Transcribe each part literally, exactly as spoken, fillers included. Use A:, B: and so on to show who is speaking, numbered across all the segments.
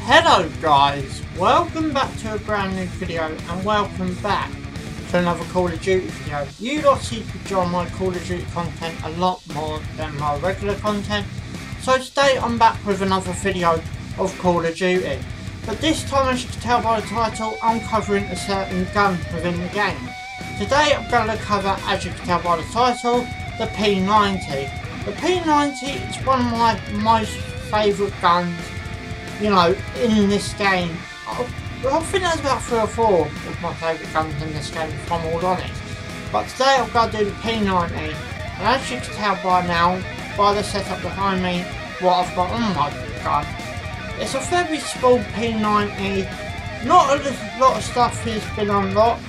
A: Hello guys, welcome back to a brand new video and welcome back to another Call of Duty video. You lot seem to enjoy my Call of Duty content a lot more than my regular content, so today I'm back with another video of Call of Duty. But this time, as you can tell by the title, I'm covering a certain gun within the game. Today I'm going to cover, as you can tell by the title, the P ninety. The P ninety is one of my most favourite guns, you know, in this game. I, I think there's about three or four of my favourite guns in this game, if I'm all honest. But today I'm going to do the P ninety, and as you can tell by now, by the setup behind me, what I've got on my gun. It's a very small P ninety, not a lot of stuff has been unlocked.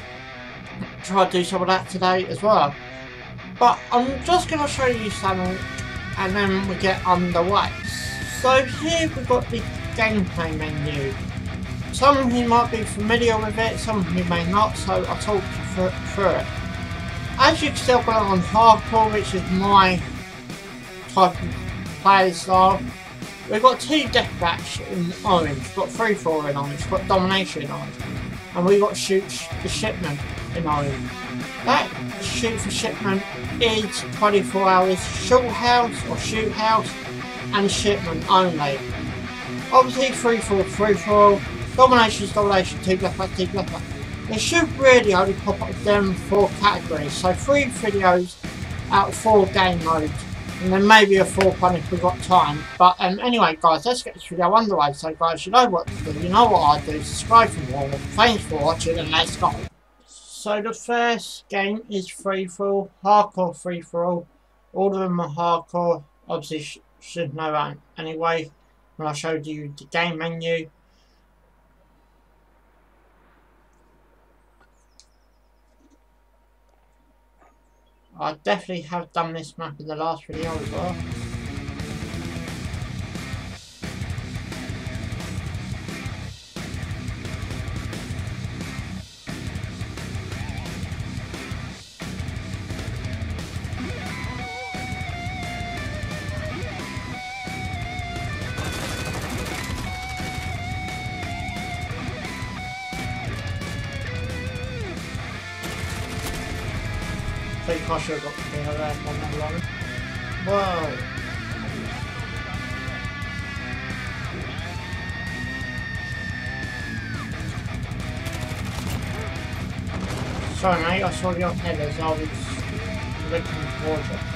A: Try to do some of that today as well. But I'm just going to show you something and then we get underway. So here we've got the gameplay menu. Some of you might be familiar with it, some of you may not, so I'll talk you through it. As you can still got it on hardcore, which is my type of play style. We've got two deathmatch in orange, we've got free for all in orange, we've got domination in orange, and we've got shoot the shipment in orange. That shoot for shipment is twenty-four hours short house or shoot house and shipment only. Obviously free for all, free for all, domination is domination, two deathmatch, two deathmatch. It should really only pop up them four categories, so three videos out of four game modes. And then maybe a fourth one if we've got time. But um, anyway guys, let's get this video underway. So guys, you know what to do, you know what I do, subscribe for more. Thanks for watching and let's go. So the first game is free for all, hardcore free for all. All of them are hardcore, obviously sh should know that anyway when I showed you the game menu. I definitely have done this map in the last video as well. I think I should have got the thing around on that one. Whoa! Sorry mate, I saw your head as I was looking towards it.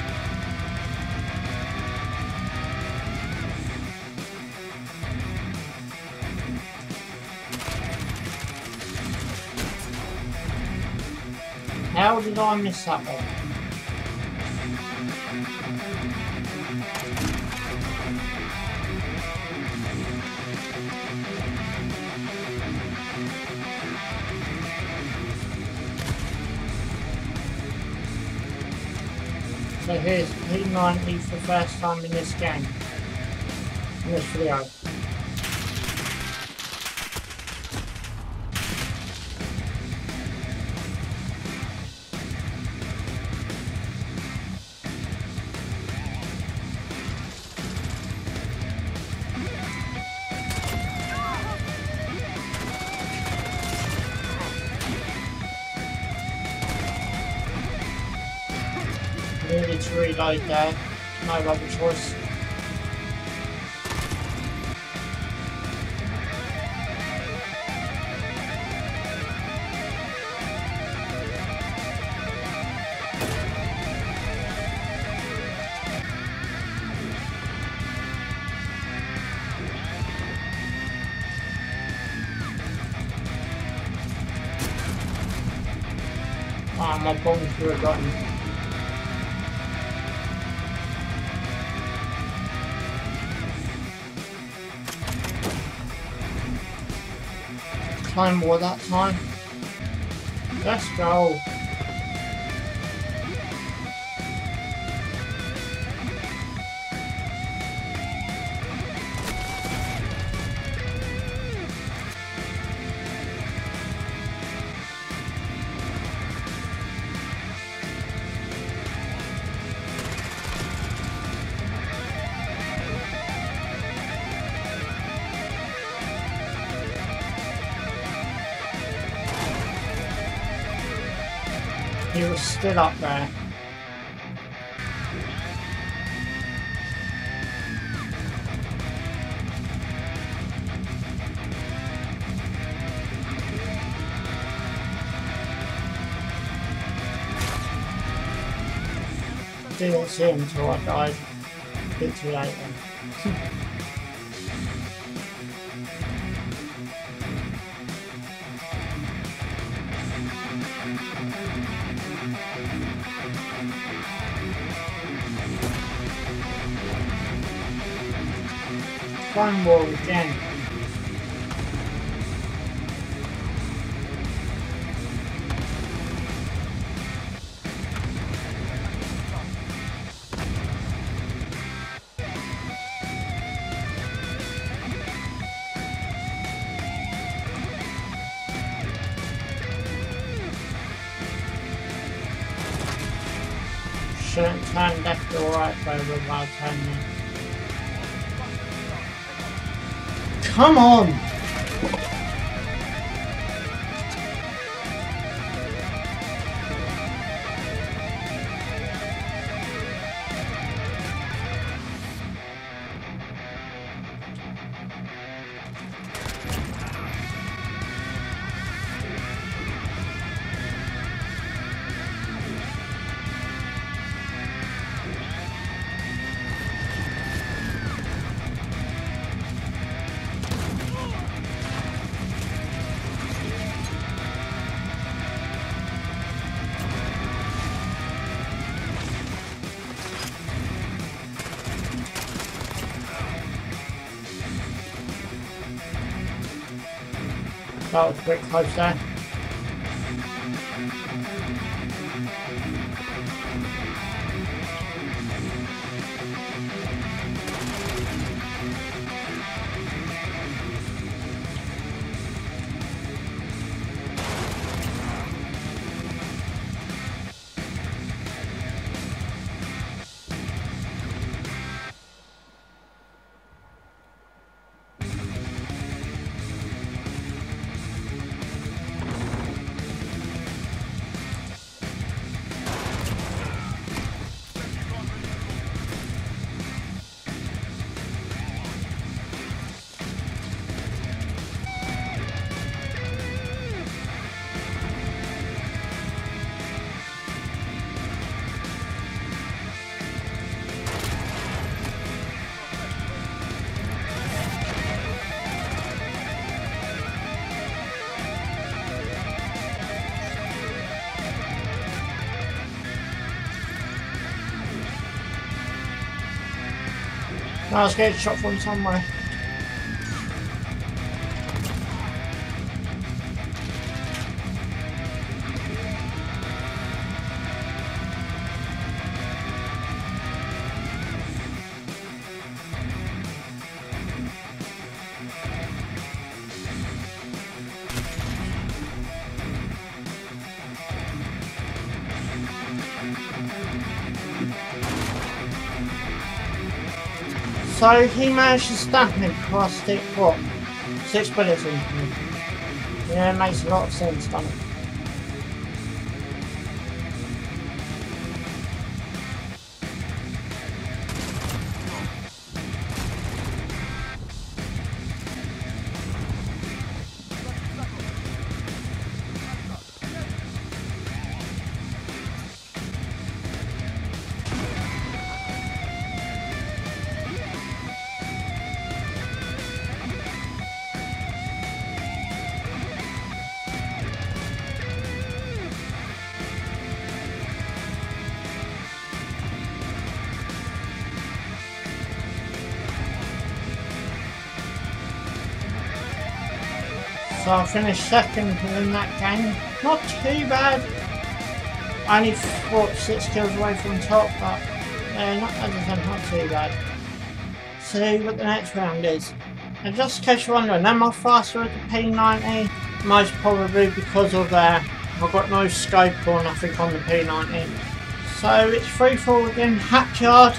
A: How did I miss that one? So here's P ninety for the first time in this game, in this video. Needed to reload there, no other choice. Ah, my bombs through a button. Time more that time. Let's go. He was still up there. Didn't see him until I died. A bit too late then. One more again. Shouldn't turn left or right though without turning. Come on! That was a bit close there. I was getting shot from somewhere. So he managed to stab me across the what? Six bullets into me. Yeah, it makes a lot of sense, doesn't it? So I finished second in that game. Not too bad. I only fought six kills away from top, but uh, not, as I said, not too bad. See what the next round is. And just in case you're wondering, am I faster with the P ninety? Most probably because of uh, I've got no scope or nothing on the P ninety. So it's free for all again, Hatchyard.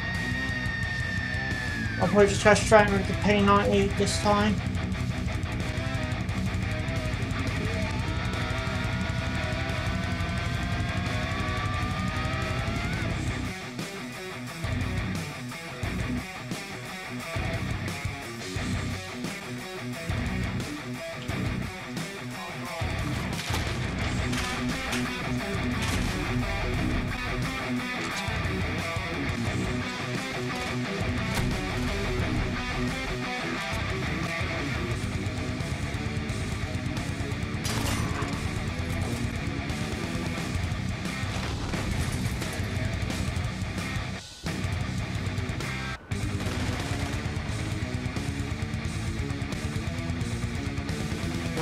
A: I'll probably just go straight with the P ninety this time.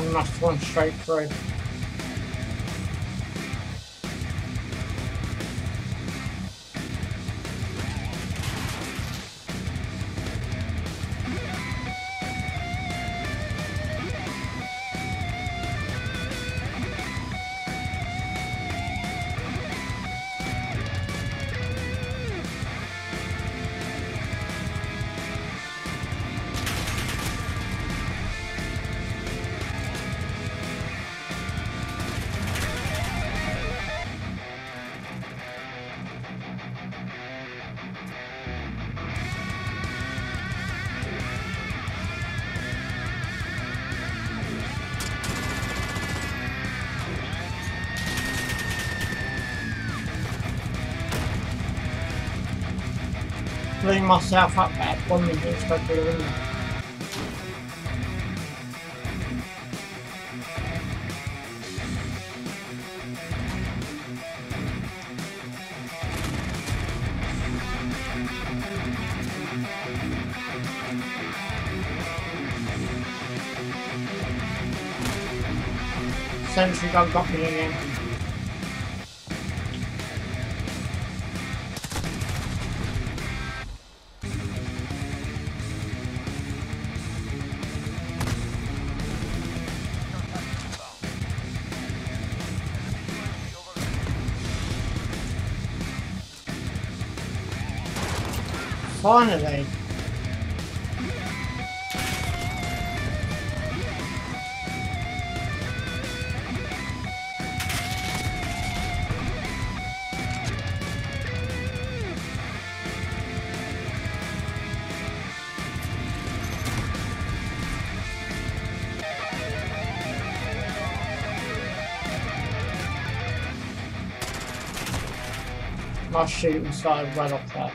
A: we must have gone straight through. Blew myself up at one minute to go through the window. Sentry gun got me again. Finally! My shooting started well off that.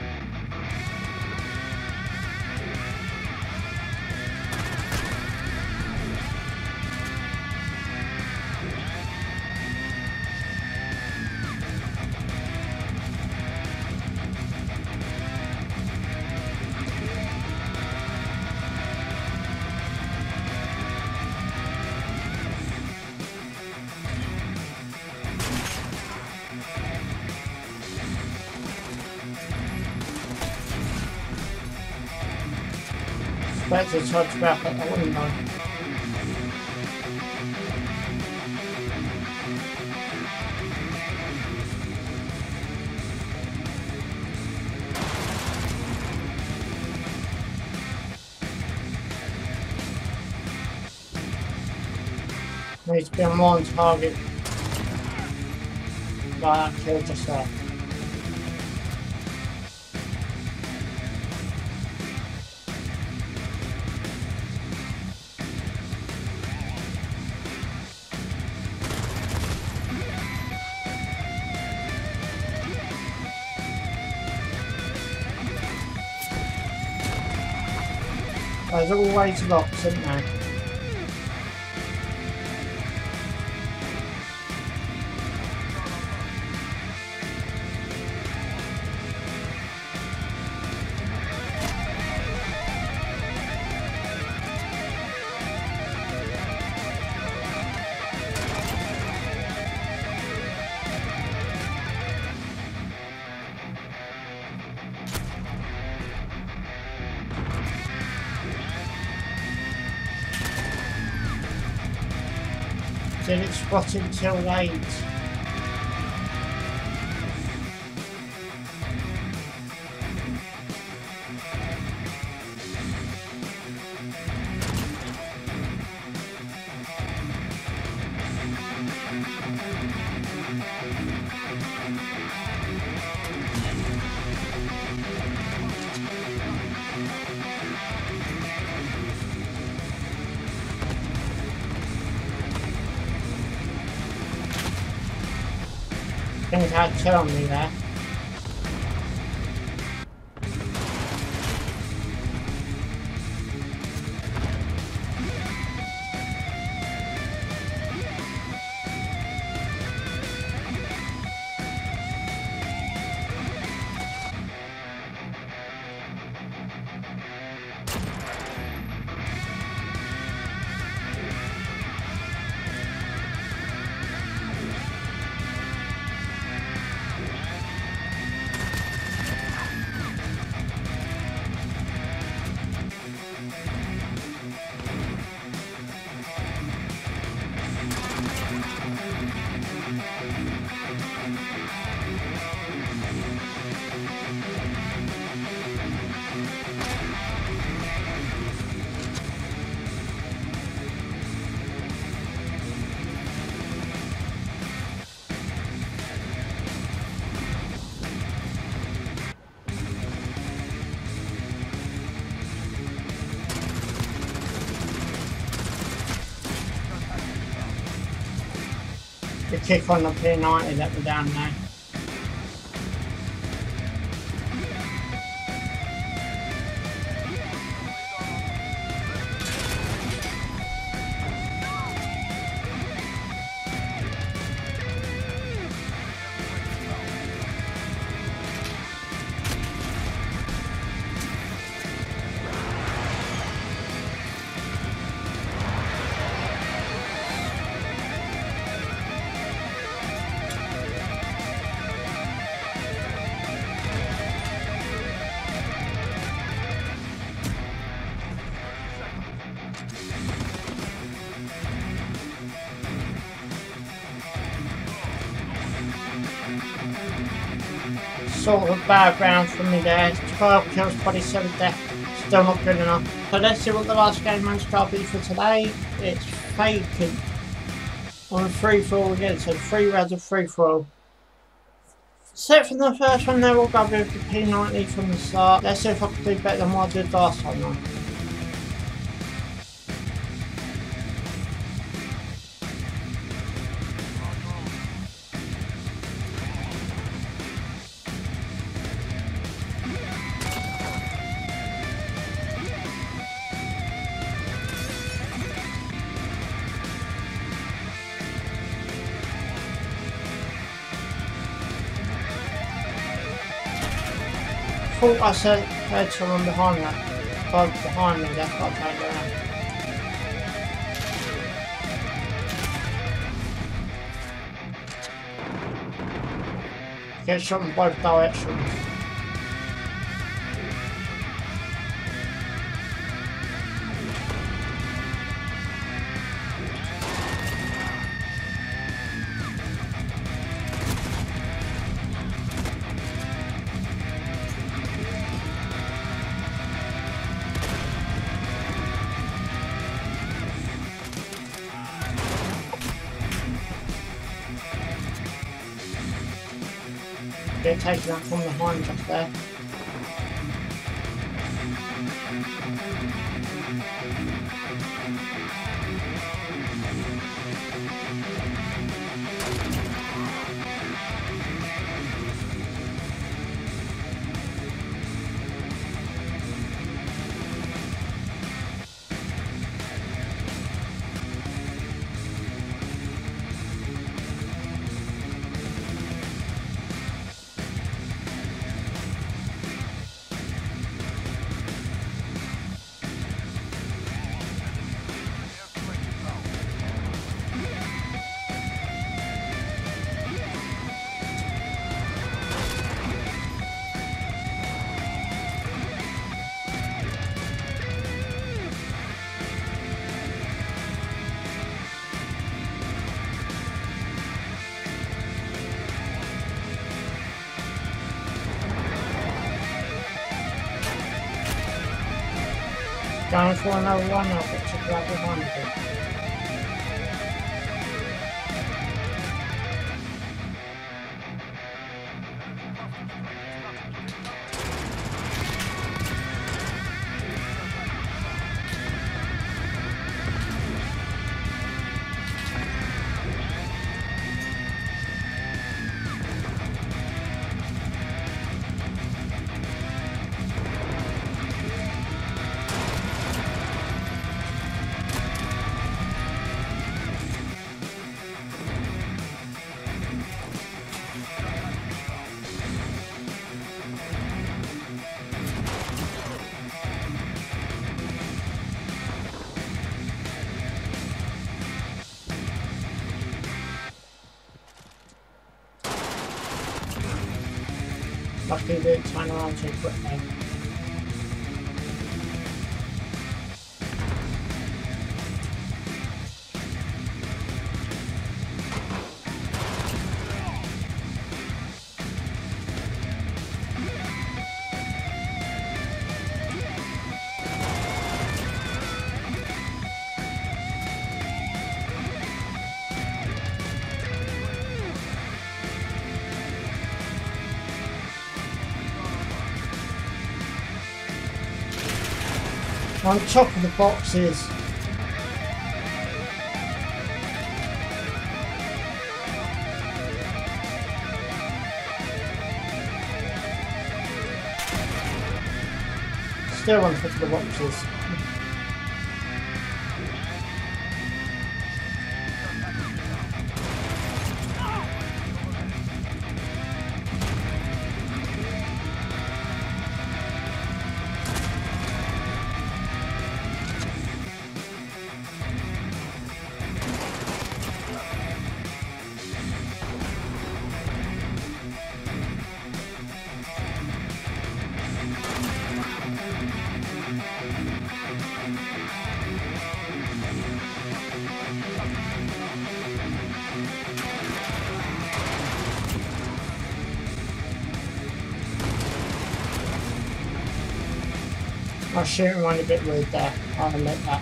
A: Spectre tried to grab it, I wouldn't know. Needs to be on one target. Like that kill just there. There's always lots, isn't there? Didn't spot him till late. I think had two on me there. kick on the P ninety let me down there. Sort of a bad round for me there. twelve kills, twenty-seven deaths. Still not good enough. So let's see what the last game man's got to be for today. It's Faking on a free-for-all again, so three rounds of free-for-all. Set from the first one there, we'll go with the P ninety from the start. Let's see if I can do better than what I did last time though. I thought I said heard someone behind that. Oh, behind me, that's what I turned around. Get shot in both directions. Get taken out from behind just there. Going for another one, I'll get to grab behind it. Luckily they didn't turn around too quickly. On top of the boxes. Still on top of the boxes. My shooting went a bit weird there, I'll admit that.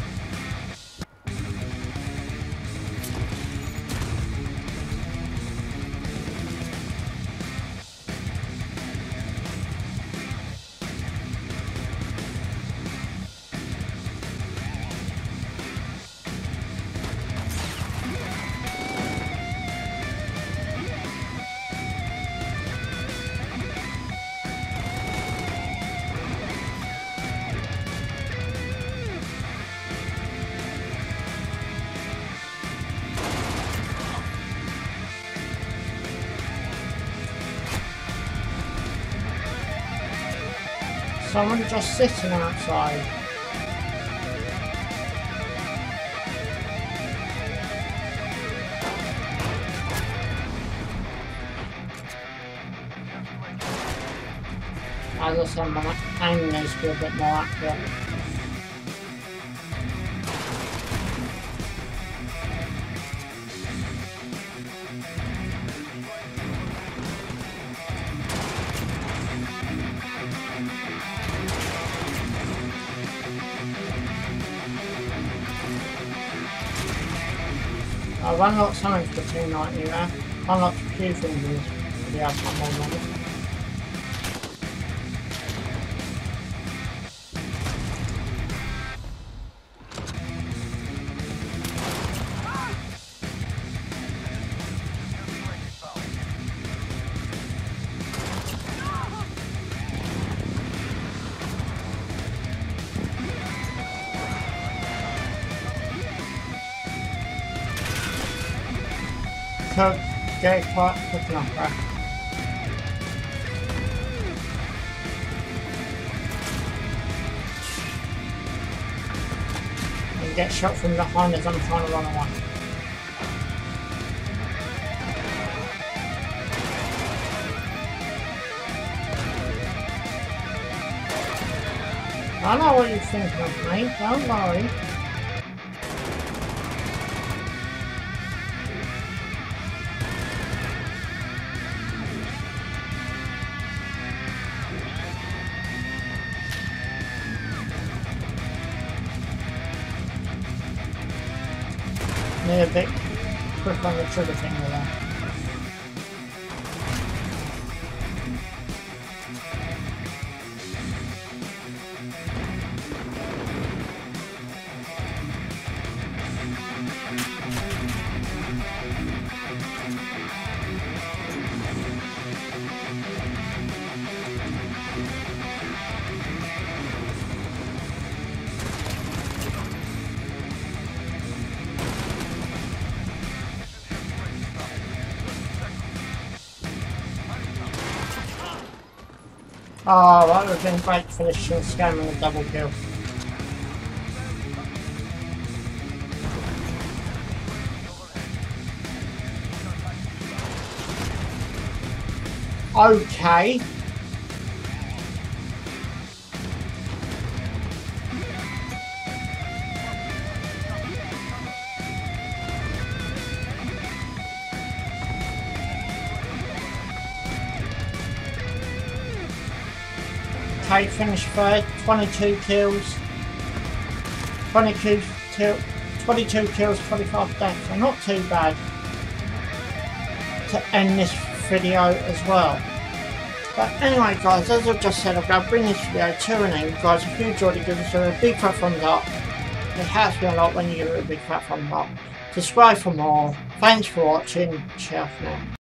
A: Someone just sitting outside. As I said, my aim needs to be a bit more accurate. I've unlocked something for the two ninety there. Unlocked a few things in this video, I can't remember. Could get it quite quick enough, right? And get shot from behind as I'm trying to run away. I know what you're thinking of, mate, don't worry. Need a bit quick on the trigger finger there. Oh, that would have been great finishing the scam and a double kill. Okay. Okay, finished third, twenty-two kills, twenty-two, twenty-two kills, twenty-five deaths, so not too bad to end this video as well. But anyway guys, as I've just said, I'm going to bring this video to an end. Guys, if you enjoyed it, give us a big fat thumbs up. It helps me a lot when you give it a big fat thumbs up. Subscribe for more. Thanks for watching. Ciao for now.